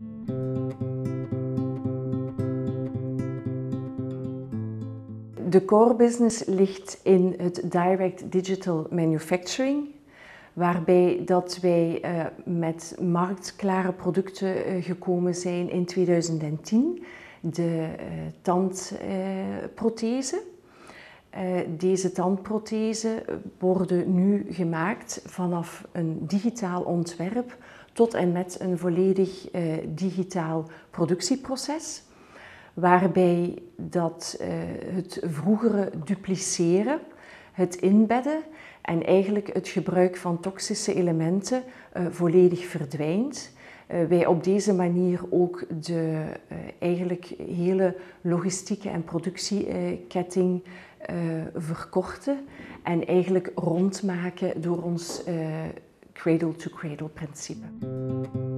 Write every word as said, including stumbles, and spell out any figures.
De core business ligt in het direct digital manufacturing, waarbij dat wij uh, met marktklare producten uh, gekomen zijn in tweeduizend tien, de uh, tandprothese. Uh, uh, deze tandprothesen worden nu gemaakt vanaf een digitaal ontwerp tot en met een volledig uh, digitaal productieproces, waarbij dat uh, het vroegere dupliceren, het inbedden en eigenlijk het gebruik van toxische elementen uh, volledig verdwijnt. Uh, wij op deze manier ook de uh, eigenlijk hele logistieke en productieketting uh, verkorten en eigenlijk rondmaken door ons uh, cradle-to-cradle principe.